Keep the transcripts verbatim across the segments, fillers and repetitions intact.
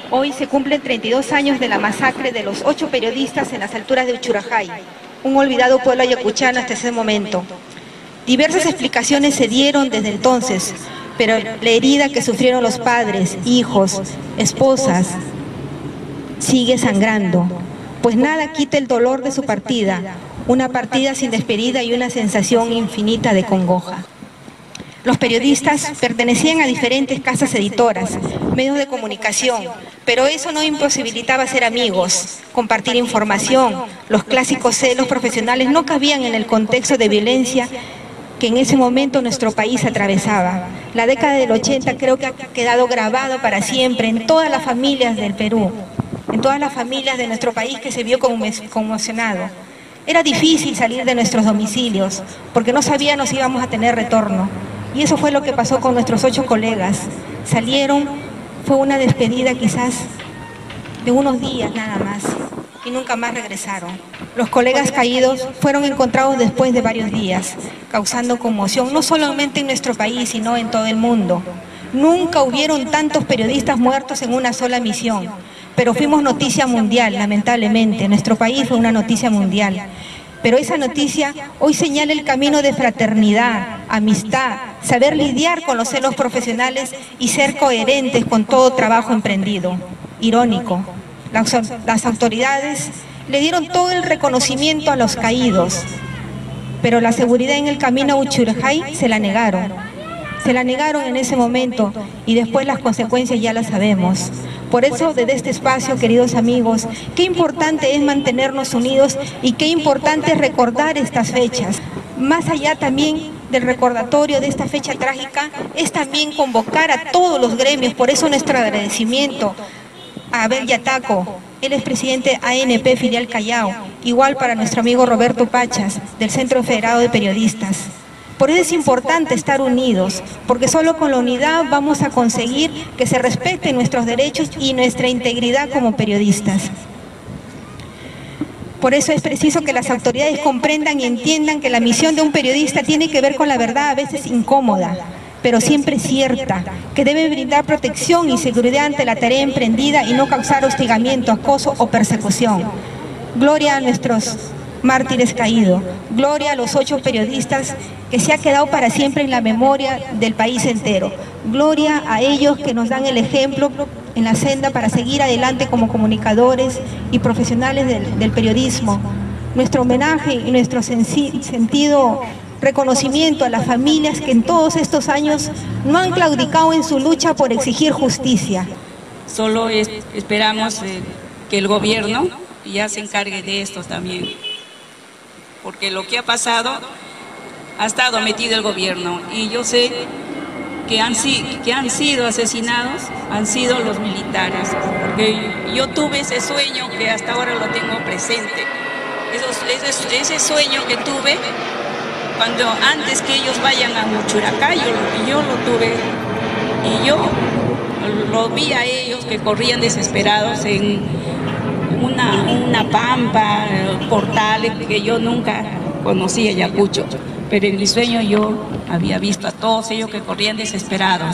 Hoy se cumplen treinta y dos años de la masacre de los ocho periodistas en las alturas de Uchurajay, un olvidado pueblo ayacuchano hasta ese momento. Diversas explicaciones se dieron desde entonces, pero la herida que sufrieron los padres, hijos, esposas, sigue sangrando, pues nada quita el dolor de su partida, una partida sin despedida y una sensación infinita de congoja. Los periodistas pertenecían a diferentes casas editoras, medios de comunicación, pero eso no imposibilitaba ser amigos, compartir información. Los clásicos celos profesionales no cabían en el contexto de violencia que en ese momento nuestro país atravesaba. La década del ochenta creo que ha quedado grabado para siempre en todas las familias del Perú, en todas las familias de nuestro país que se vio conmocionado. Era difícil salir de nuestros domicilios, porque no sabíamos si íbamos a tener retorno. Y eso fue lo que pasó con nuestros ocho colegas. Salieron, fue una despedida quizás de unos días nada más, y nunca más regresaron. Los colegas caídos fueron encontrados después de varios días, causando conmoción, no solamente en nuestro país, sino en todo el mundo. Nunca hubieron tantos periodistas muertos en una sola misión, pero fuimos noticia mundial, lamentablemente. Nuestro país fue una noticia mundial. Pero esa noticia hoy señala el camino de fraternidad, amistad, saber lidiar con los celos profesionales y ser coherentes con todo trabajo emprendido. Irónico, las, las autoridades le dieron todo el reconocimiento a los caídos, pero la seguridad en el camino a Uchurajay se la negaron. Se la negaron en ese momento y después las consecuencias ya las sabemos. Por eso, desde este espacio, queridos amigos, qué importante es mantenernos unidos y qué importante es recordar estas fechas. Más allá también del recordatorio de esta fecha trágica, es también convocar a todos los gremios. Por eso nuestro agradecimiento a Abel Yataco, él es presidente A N P Filial Callao, igual para nuestro amigo Roberto Pachas, del Centro Federado de Periodistas. Por eso es importante estar unidos, porque solo con la unidad vamos a conseguir que se respeten nuestros derechos y nuestra integridad como periodistas. Por eso es preciso que las autoridades comprendan y entiendan que la misión de un periodista tiene que ver con la verdad, a veces incómoda, pero siempre cierta, que debe brindar protección y seguridad ante la tarea emprendida y no causar hostigamiento, acoso o persecución. Gloria a nuestros mártires caídos, gloria a los ocho periodistas que se ha quedado para siempre en la memoria del país entero. Gloria a ellos que nos dan el ejemplo en la senda para seguir adelante como comunicadores y profesionales del, del periodismo. Nuestro homenaje y nuestro sentido reconocimiento a las familias que en todos estos años no han claudicado en su lucha por exigir justicia. Solo es, esperamos eh, que el gobierno ya se encargue de esto también, porque lo que ha pasado ha estado metido el gobierno y yo sé que han, que han sido asesinados, han sido los militares, porque yo tuve ese sueño que hasta ahora lo tengo presente, Esos, ese, ese sueño que tuve cuando antes que ellos vayan a Uchurajay, yo, yo lo tuve y yo lo vi a ellos que corrían desesperados en una, una pampa, portales que yo nunca conocía Ayacucho, pero en mi sueño yo había visto a todos ellos que corrían desesperados.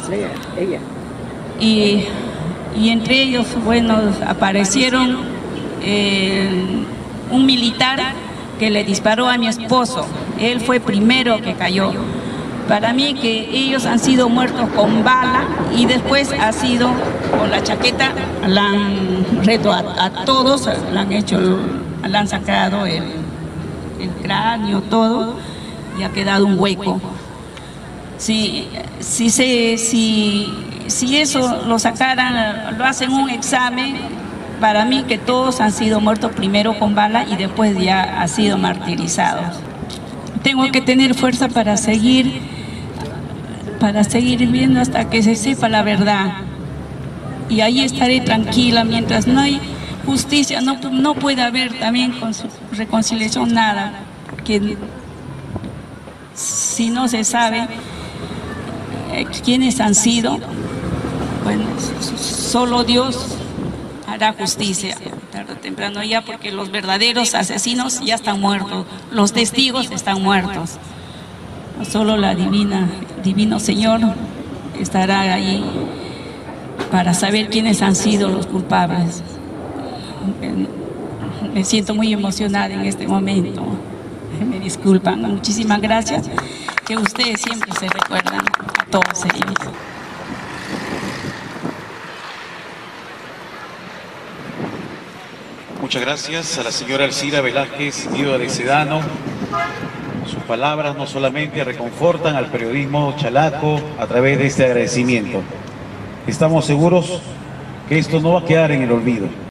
Y, y entre ellos, bueno, aparecieron eh, un militar que le disparó a mi esposo. Él fue primero que cayó. Para mí que ellos han sido muertos con bala y después ha sido con la chaqueta, la han reto a, a todos, la han hecho, le han sacado el, el cráneo, todo, y ha quedado un hueco. Si, si, se, si, si eso lo sacaran, lo hacen un examen, para mí que todos han sido muertos primero con bala y después ya han sido martirizados. Tengo que tener fuerza para seguir, para seguir viviendo hasta que se sepa la verdad. Y ahí estaré tranquila mientras no hay justicia, no, no puede haber también con su reconciliación nada, que si no se sabe eh, quiénes han sido, bueno, solo Dios hará justicia, tarde o temprano ya, porque los verdaderos asesinos ya están muertos, los testigos están muertos. Solo la divina, divino Señor estará ahí para saber quiénes han sido los culpables. Me siento muy emocionada en este momento. Me disculpan. Muchísimas gracias. Que ustedes siempre se recuerdan a todos ellos. Muchas gracias a la señora Alcira Velázquez, viuda de Sedano. Sus palabras no solamente reconfortan al periodismo chalaco a través de este agradecimiento. Estamos seguros que esto no va a quedar en el olvido.